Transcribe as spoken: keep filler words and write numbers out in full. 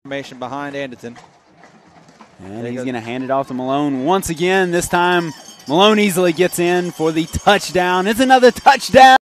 Formation behind Anderton. And he's going to hand it off to Malone once again. This time, Malone easily gets in for the touchdown. It's another touchdown.